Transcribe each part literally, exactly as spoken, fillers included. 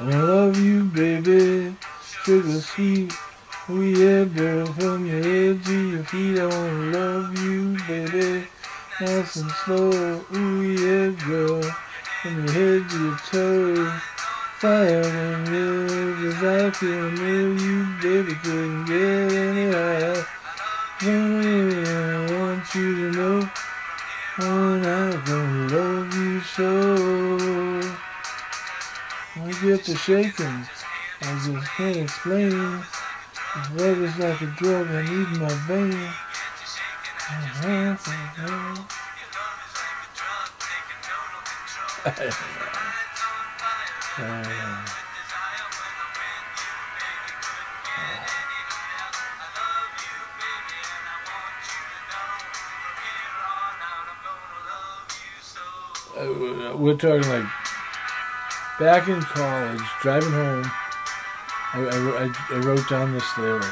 I love you, baby, sugar sweet. Oh yeah, girl, from your head to your feet, I wanna love you, baby, nice and slow. Ooh yeah, girl, from your head to your toes. Fire and real, cause I couldn't live you, baby, couldn't get any higher. I want you to know, when I'm gonna love you so. I get to shaking, I just can't explain. Love is like a drug I need in my vein. Uh-huh, uh-huh. uh, uh, we're talking like back in college, driving home. I, I, I wrote down this lyric.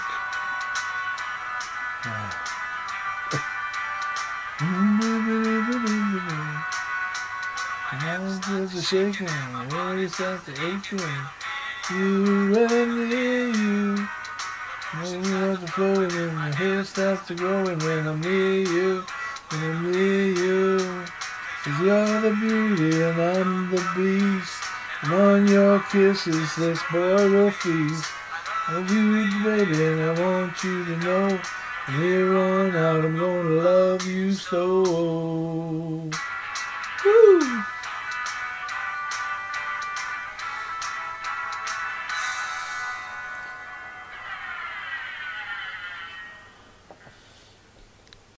Hands are shaking, always start to aching. You and me, you. When the flowing and my hair starts to growing when I'm near you, when I'm near you. Cause you're the beauty and I'm the beast. And on your kisses this boy will feast. I love you, baby, and I want you to know from here on out I'm gonna love you so.